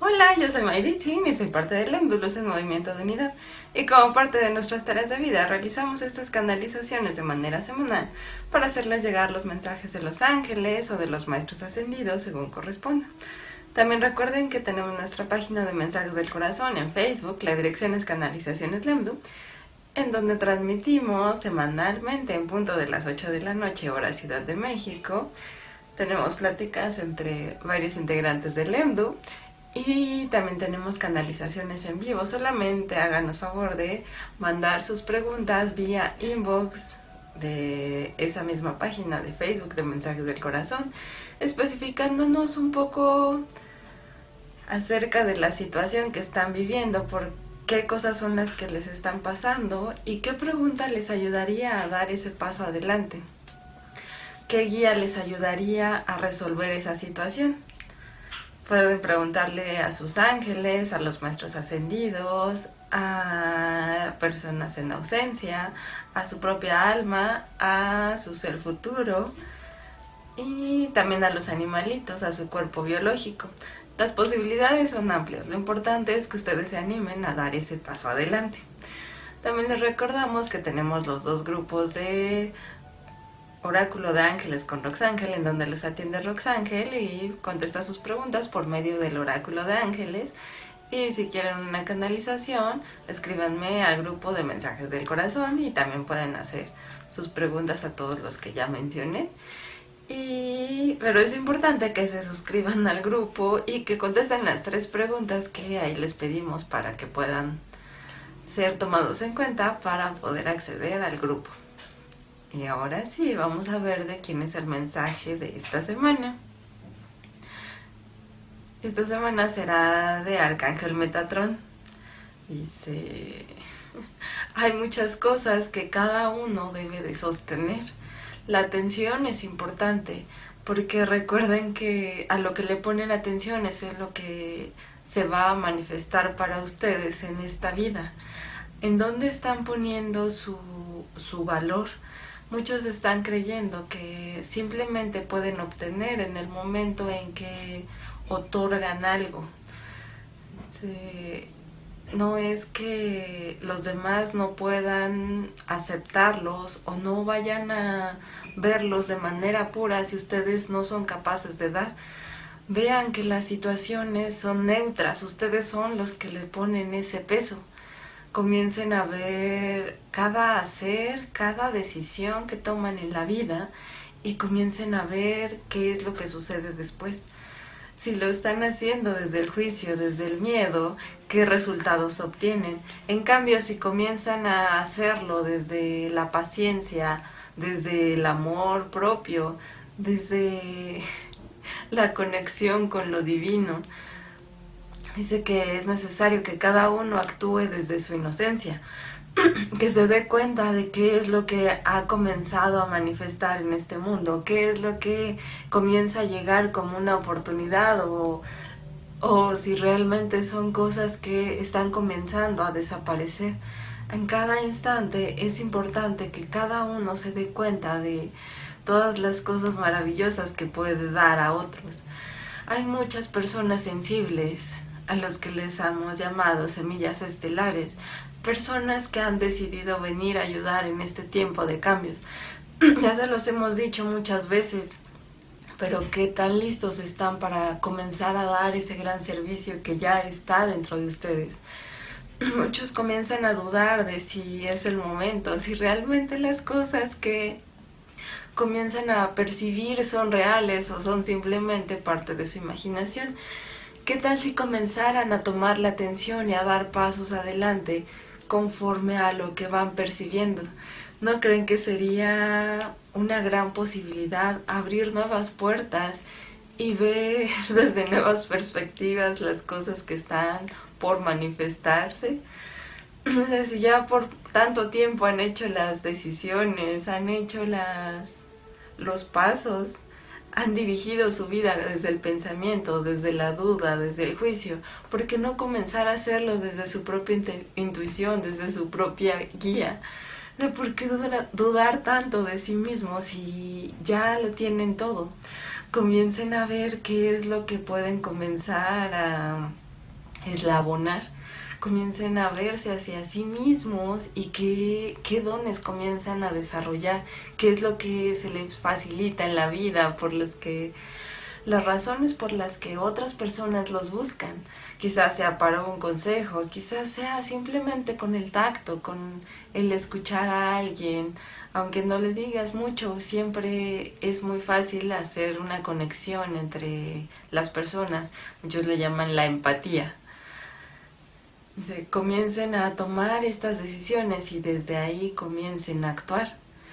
Hola, yo soy Mayritzin y soy parte del Lemdu, Luz en Movimiento de Unidad. Y como parte de nuestras tareas de vida, realizamos estas canalizaciones de manera semanal para hacerles llegar los mensajes de los ángeles o de los maestros ascendidos según corresponda. También recuerden que tenemos nuestra página de mensajes del corazón en Facebook, la dirección es Canalizaciones Lemdu, en donde transmitimos semanalmente en punto de las 8 de la noche, hora Ciudad de México. Tenemos pláticas entre varios integrantes del Lemdu. Y también tenemos canalizaciones en vivo. Solamente háganos favor de mandar sus preguntas vía inbox de esa misma página de Facebook de Mensajes del Corazón, especificándonos un poco acerca de la situación que están viviendo, por qué cosas son las que les están pasando y qué pregunta les ayudaría a dar ese paso adelante, qué guía les ayudaría a resolver esa situación. Pueden preguntarle a sus ángeles, a los maestros ascendidos, a personas en ausencia, a su propia alma, a su ser futuro y también a los animalitos, a su cuerpo biológico. Las posibilidades son amplias, lo importante es que ustedes se animen a dar ese paso adelante. También les recordamos que tenemos los dos grupos de Oráculo de Ángeles con Roxángel, en donde los atiende Roxángel y contesta sus preguntas por medio del Oráculo de Ángeles. Y si quieren una canalización, escríbanme al grupo de Mensajes del Corazón y también pueden hacer sus preguntas a todos los que ya mencioné. Pero es importante que se suscriban al grupo y que contesten las 3 preguntas que ahí les pedimos para que puedan ser tomados en cuenta para poder acceder al grupo. Y ahora sí, vamos a ver de quién es el mensaje de esta semana. Esta semana será de Arcángel Metatrón. Dice, hay muchas cosas que cada uno debe de sostener. La atención es importante, porque recuerden que a lo que le ponen atención es lo que se va a manifestar para ustedes en esta vida. ¿En dónde están poniendo su valor? Muchos están creyendo que simplemente pueden obtener en el momento en que otorgan algo. No es que los demás no puedan aceptarlos o no vayan a verlos de manera pura si ustedes no son capaces de dar. Vean que las situaciones son neutras, ustedes son los que le ponen ese peso. Comiencen a ver cada hacer, cada decisión que toman en la vida y comiencen a ver qué es lo que sucede después. Si lo están haciendo desde el juicio, desde el miedo, ¿qué resultados obtienen? En cambio, si comienzan a hacerlo desde la paciencia, desde el amor propio, desde la conexión con lo divino, dice que es necesario que cada uno actúe desde su inocencia, que se dé cuenta de qué es lo que ha comenzado a manifestar en este mundo, qué es lo que comienza a llegar como una oportunidad o si realmente son cosas que están comenzando a desaparecer. En cada instante es importante que cada uno se dé cuenta de todas las cosas maravillosas que puede dar a otros. Hay muchas personas sensibles a los que les hemos llamado semillas estelares, personas que han decidido venir a ayudar en este tiempo de cambios. Ya se los hemos dicho muchas veces, pero qué tan listos están para comenzar a dar ese gran servicio que ya está dentro de ustedes. Muchos comienzan a dudar de si es el momento, si realmente las cosas que comienzan a percibir son reales o son simplemente parte de su imaginación. ¿Qué tal si comenzaran a tomar la atención y a dar pasos adelante conforme a lo que van percibiendo? ¿No creen que sería una gran posibilidad abrir nuevas puertas y ver desde nuevas perspectivas las cosas que están por manifestarse? Si ya por tanto tiempo han hecho las decisiones, han hecho los pasos, han dirigido su vida desde el pensamiento, desde la duda, desde el juicio, ¿por qué no comenzar a hacerlo desde su propia intuición, desde su propia guía? ¿Por qué dudar tanto de sí mismos si ya lo tienen todo? Comiencen a ver qué es lo que pueden comenzar eslabonar, comiencen a verse hacia sí mismos y qué dones comienzan a desarrollar, qué es lo que se les facilita en la vida, las razones por las que otras personas los buscan. Quizás sea para un consejo, quizás sea simplemente con el tacto, con el escuchar a alguien. Aunque no le digas mucho, siempre es muy fácil hacer una conexión entre las personas. Muchos le llaman la empatía. Comiencen a tomar estas decisiones y desde ahí comiencen a actuar.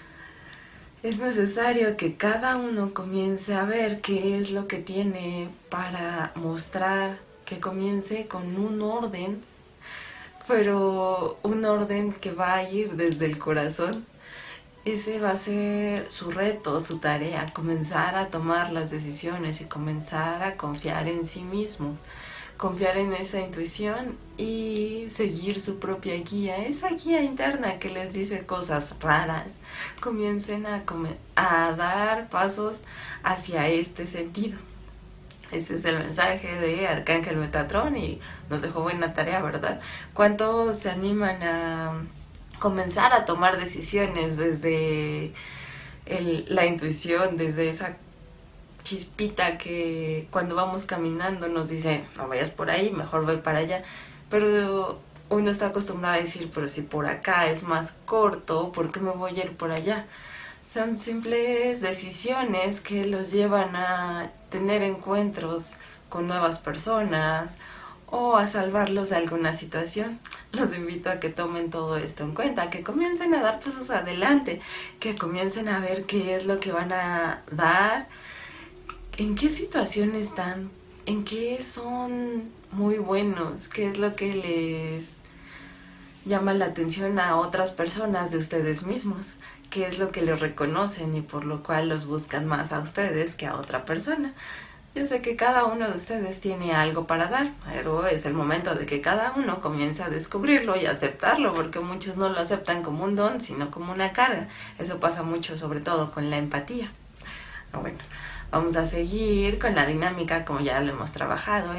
Es necesario que cada uno comience a ver qué es lo que tiene para mostrar, que comience con un orden, pero un orden que va a ir desde el corazón. Ese va a ser su reto, su tarea, comenzar a tomar las decisiones y comenzar a confiar en sí mismos, confiar en esa intuición y seguir su propia guía, esa guía interna que les dice cosas raras. Comiencen a dar pasos hacia este sentido. Ese es el mensaje de Arcángel Metatrón y nos dejó buena tarea, ¿verdad? ¿Cuántos se animan a comenzar a tomar decisiones desde la intuición, desde esa chispita que cuando vamos caminando nos dice, no vayas por ahí, mejor voy para allá? Pero uno está acostumbrado a decir, pero si por acá es más corto, ¿por qué me voy a ir por allá? Son simples decisiones que los llevan a tener encuentros con nuevas personas o a salvarlos de alguna situación. Los invito a que tomen todo esto en cuenta, que comiencen a dar pasos adelante, que comiencen a ver qué es lo que van a dar, en qué situación están, en qué son muy buenos, qué es lo que les llama la atención a otras personas de ustedes mismos, qué es lo que les reconocen y por lo cual los buscan más a ustedes que a otra persona. Yo sé que cada uno de ustedes tiene algo para dar, pero es el momento de que cada uno comience a descubrirlo y aceptarlo, porque muchos no lo aceptan como un don, sino como una carga. Eso pasa mucho, sobre todo con la empatía. Bueno, vamos a seguir con la dinámica como ya lo hemos trabajado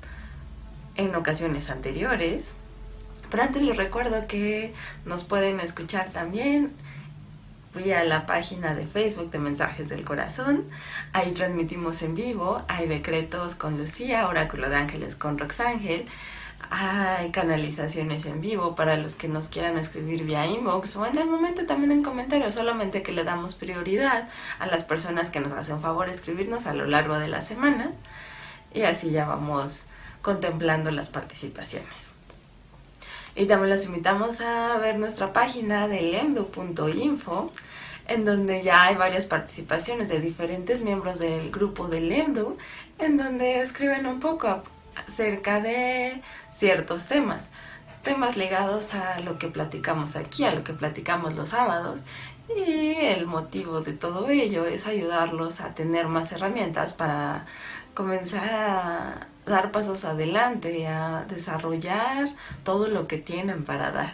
en ocasiones anteriores. Pero antes les recuerdo que nos pueden escuchar también vía la página de Facebook de Mensajes del Corazón. Ahí transmitimos en vivo, hay decretos con Lucía, oráculo de ángeles con Roxángel, hay canalizaciones en vivo para los que nos quieran escribir vía inbox o en el momento también en comentarios, solamente que le damos prioridad a las personas que nos hacen favor de escribirnos a lo largo de la semana y así ya vamos contemplando las participaciones. Y también los invitamos a ver nuestra página de lemdu.info, en donde ya hay varias participaciones de diferentes miembros del grupo de Lemdu, en donde escriben un poco acerca de ciertos temas ligados a lo que platicamos aquí, a lo que platicamos los sábados, y el motivo de todo ello es ayudarlos a tener más herramientas para comenzar a dar pasos adelante, a desarrollar todo lo que tienen para dar.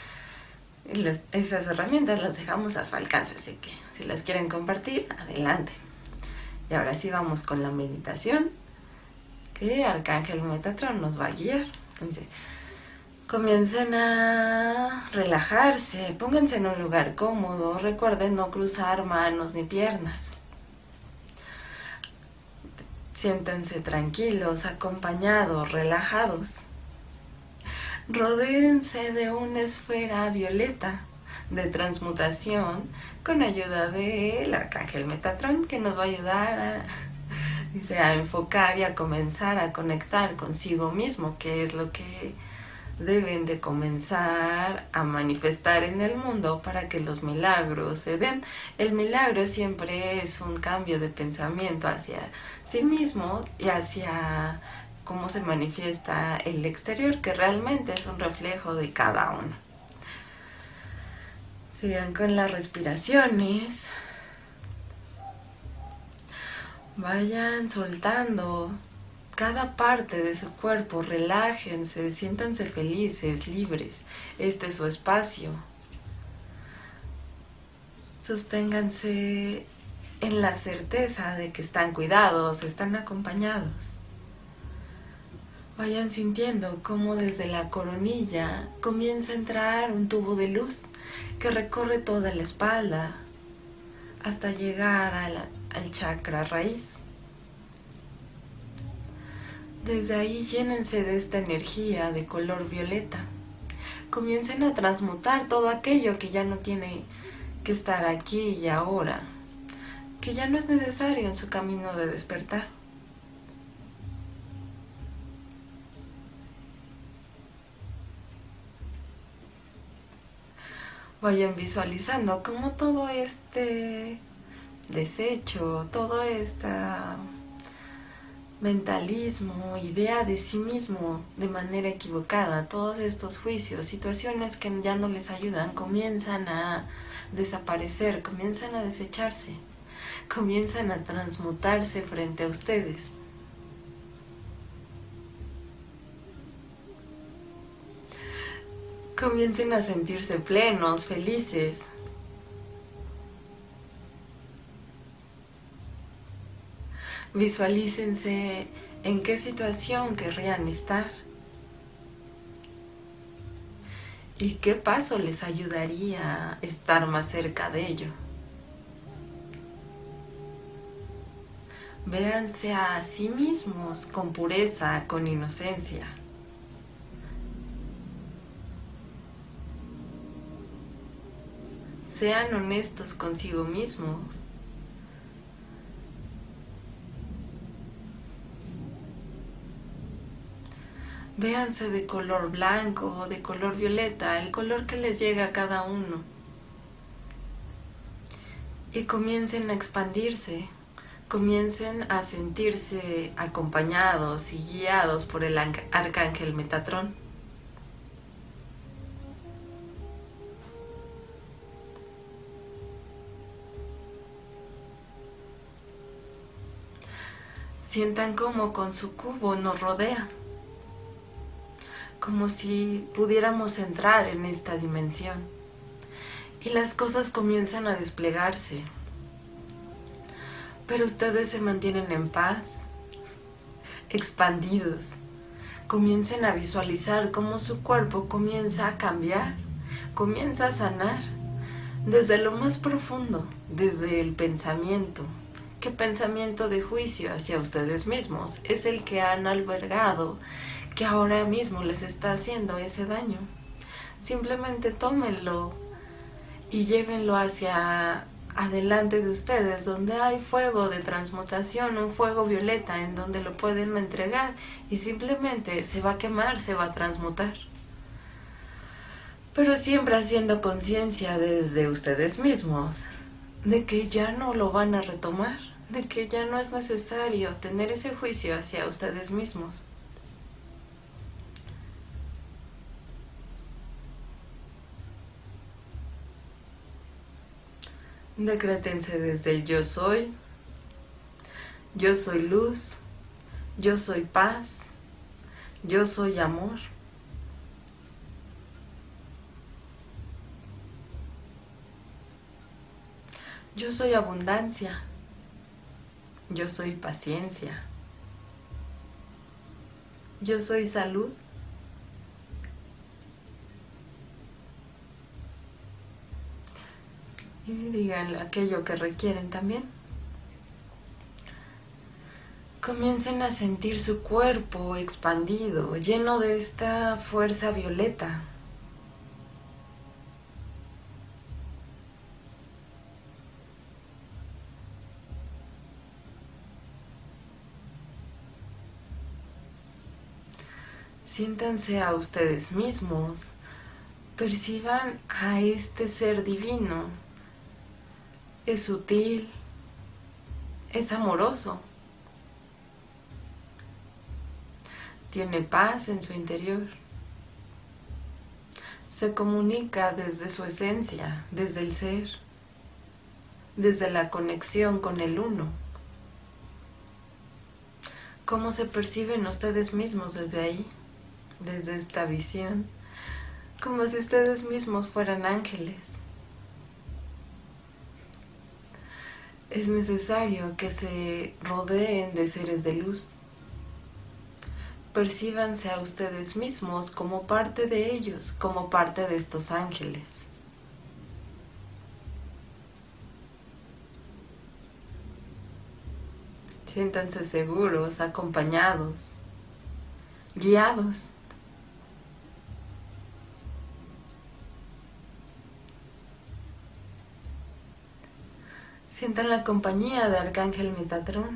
Esas herramientas las dejamos a su alcance, así que si las quieren compartir, adelante. Y ahora sí vamos con la meditación que Arcángel Metatrón nos va a guiar. Entonces, comiencen a relajarse, pónganse en un lugar cómodo, recuerden no cruzar manos ni piernas. Siéntense tranquilos, acompañados, relajados. Rodéense de una esfera violeta de transmutación con ayuda del Arcángel Metatrón, que nos va a ayudar a enfocar y a comenzar a conectar consigo mismo, que es lo que deben de comenzar a manifestar en el mundo para que los milagros se den. El milagro siempre es un cambio de pensamiento hacia sí mismo y hacia cómo se manifiesta el exterior, que realmente es un reflejo de cada uno. Sigan con las respiraciones. Vayan soltando cada parte de su cuerpo, relájense, siéntanse felices, libres. Este es su espacio. Sosténganse en la certeza de que están cuidados, están acompañados. Vayan sintiendo cómo desde la coronilla comienza a entrar un tubo de luz que recorre toda la espalda hasta llegar al chakra raíz. Desde ahí llénense de esta energía de color violeta. Comiencen a transmutar todo aquello que ya no tiene que estar aquí y ahora, que ya no es necesario en su camino de despertar. Vayan visualizando cómo todo este desecho, todo este mentalismo, idea de sí mismo de manera equivocada, todos estos juicios, situaciones que ya no les ayudan, comienzan a desaparecer, comienzan a desecharse, comienzan a transmutarse frente a ustedes. Comiencen a sentirse plenos, felices. Visualícense en qué situación querrían estar y qué paso les ayudaría a estar más cerca de ello. Véanse a sí mismos con pureza, con inocencia. Sean honestos consigo mismos. Véanse de color blanco o de color violeta, el color que les llega a cada uno. Y comiencen a expandirse, comiencen a sentirse acompañados y guiados por el arcángel Metatrón. Sientan cómo con su cubo nos rodea, como si pudiéramos entrar en esta dimensión. Y las cosas comienzan a desplegarse. Pero ustedes se mantienen en paz, expandidos. Comiencen a visualizar cómo su cuerpo comienza a cambiar, comienza a sanar desde lo más profundo, desde el pensamiento. ¿Qué pensamiento de juicio hacia ustedes mismos es el que han albergado, que ahora mismo les está haciendo ese daño? Simplemente tómenlo y llévenlo hacia adelante de ustedes, donde hay fuego de transmutación, un fuego violeta en donde lo pueden entregar y simplemente se va a quemar, se va a transmutar. Pero siempre haciendo conciencia desde ustedes mismos de que ya no lo van a retomar, de que ya no es necesario tener ese juicio hacia ustedes mismos. Decrétense desde el yo soy luz, yo soy paz, yo soy amor. Yo soy abundancia, yo soy paciencia, yo soy salud. Y digan aquello que requieren también. Comiencen a sentir su cuerpo expandido, lleno de esta fuerza violeta. Siéntanse a ustedes mismos, perciban a este ser divino. Es sutil, es amoroso, tiene paz en su interior, se comunica desde su esencia, desde el ser, desde la conexión con el uno. ¿Cómo se perciben ustedes mismos desde ahí? Desde esta visión, como si ustedes mismos fueran ángeles. Es necesario que se rodeen de seres de luz, Percíbanse a ustedes mismos como parte de ellos, como parte de estos ángeles. Siéntanse seguros, acompañados, guiados. Sientan la compañía de Arcángel Metatrón.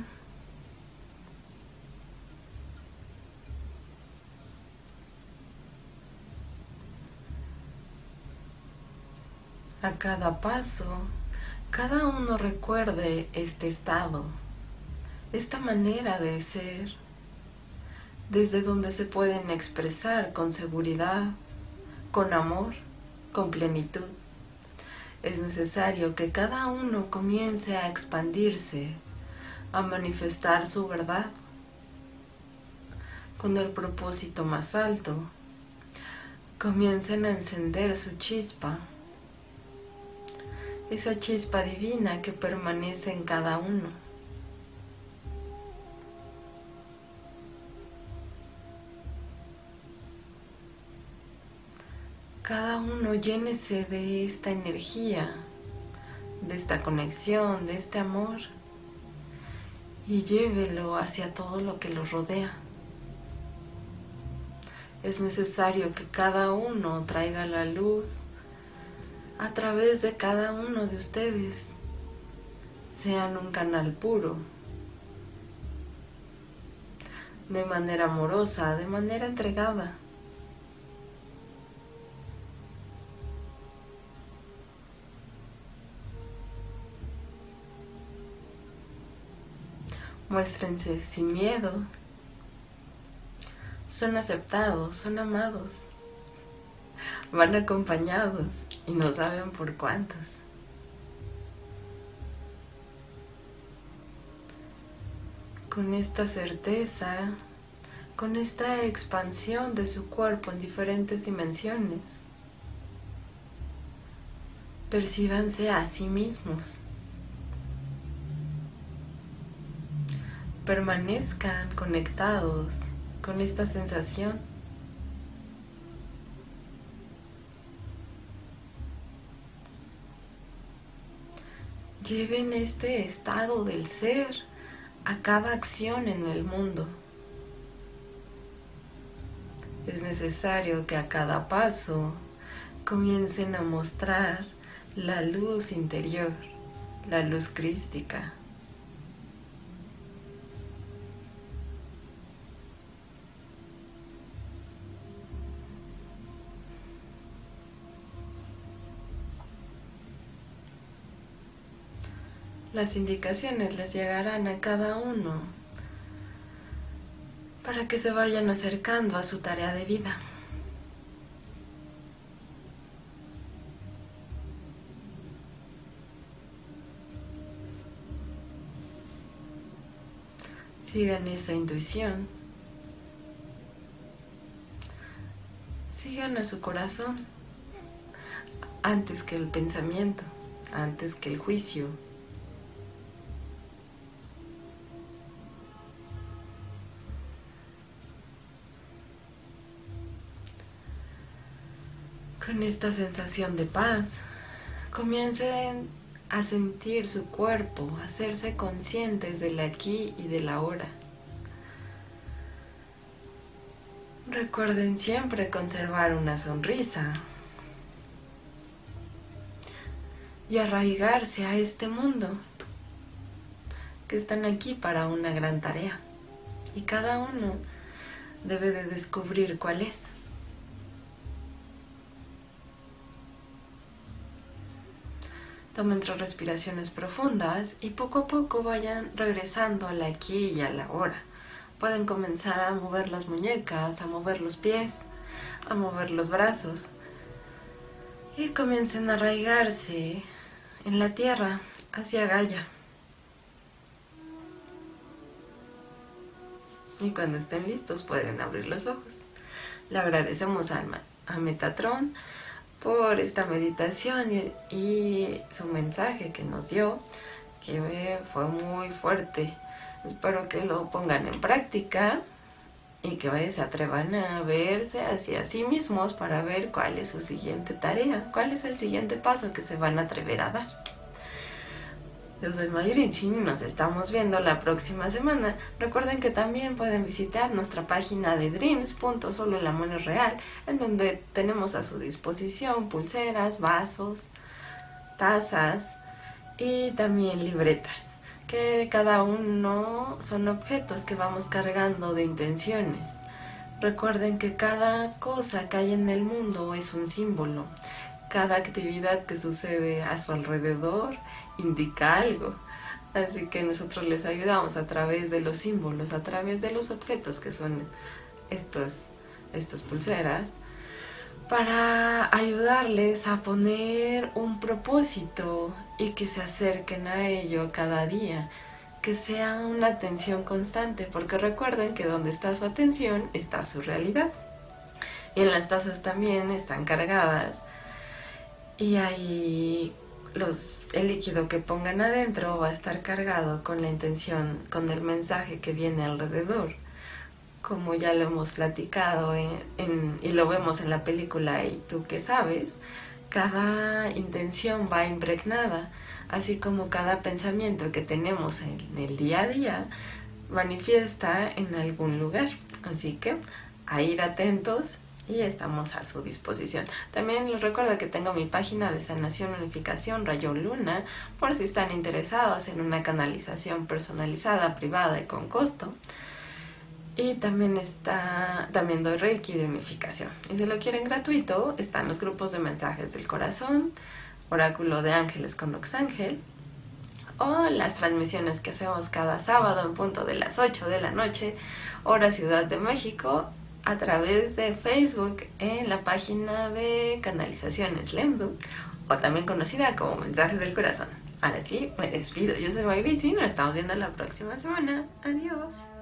A cada paso, cada uno recuerde este estado, esta manera de ser, desde donde se pueden expresar con seguridad, con amor, con plenitud. Es necesario que cada uno comience a expandirse, a manifestar su verdad, con el propósito más alto. Comiencen a encender su chispa, esa chispa divina que permanece en cada uno. Cada uno llénese de esta energía, de esta conexión, de este amor, y llévelo hacia todo lo que los rodea. Es necesario que cada uno traiga la luz a través de cada uno de ustedes. Sean un canal puro, de manera amorosa, de manera entregada. Muéstrense sin miedo. Son aceptados, son amados. Van acompañados y no saben por cuántos. Con esta certeza, con esta expansión de su cuerpo en diferentes dimensiones, percíbanse a sí mismos. Permanezcan conectados con esta sensación. Lleven este estado del ser a cada acción en el mundo. Es necesario que a cada paso comiencen a mostrar la luz interior, la luz crística. Las indicaciones les llegarán a cada uno para que se vayan acercando a su tarea de vida. Sigan esa intuición. Sigan a su corazón antes que el pensamiento, antes que el juicio. Con esta sensación de paz, comiencen a sentir su cuerpo, a hacerse conscientes del aquí y del ahora. Recuerden siempre conservar una sonrisa y arraigarse a este mundo, que están aquí para una gran tarea y cada uno debe de descubrir cuál es. Tomen 3 respiraciones profundas y poco a poco vayan regresando al aquí y a la ahora. Pueden comenzar a mover las muñecas, a mover los pies, a mover los brazos. Y comiencen a arraigarse en la tierra hacia Gaia. Y cuando estén listos pueden abrir los ojos. Le agradecemos a Metatrón por esta meditación y su mensaje que nos dio, que fue muy fuerte. Espero que lo pongan en práctica y que se atrevan a verse hacia sí mismos para ver cuál es su siguiente tarea, cuál es el siguiente paso que se van a atrever a dar. Yo soy Mayrin y nos estamos viendo la próxima semana. Recuerden que también pueden visitar nuestra página de dreams.soloelamoresreal, en donde tenemos a su disposición pulseras, vasos, tazas y también libretas, que cada uno son objetos que vamos cargando de intenciones. Recuerden que cada cosa que hay en el mundo es un símbolo. Cada actividad que sucede a su alrededor indica algo. Así que nosotros les ayudamos a través de los símbolos, a través de los objetos que son estos pulseras, para ayudarles a poner un propósito y que se acerquen a ello cada día, que sea una atención constante, porque recuerden que donde está su atención está su realidad. Y en las tazas también están cargadas, y ahí el líquido que pongan adentro va a estar cargado con la intención, con el mensaje que viene alrededor. Como ya lo hemos platicado y lo vemos en la película ¿Y tú qué sabes?, cada intención va impregnada, así como cada pensamiento que tenemos en el día a día manifiesta en algún lugar. Así que a ir atentos y estamos a su disposición. También les recuerdo que tengo mi página de sanación, unificación, Rayo Luna, por si están interesados en una canalización personalizada, privada y con costo. Y también doy Reiki de unificación. Y si lo quieren gratuito, están los grupos de mensajes del corazón, oráculo de ángeles con Oxángel, o las transmisiones que hacemos cada sábado en punto de las 8 de la noche, hora Ciudad de México, a través de Facebook en la página de canalizaciones Lemdu, o también conocida como Mensajes del Corazón. Ahora sí, me despido. Yo soy Mayrin y nos estamos viendo la próxima semana. Adiós.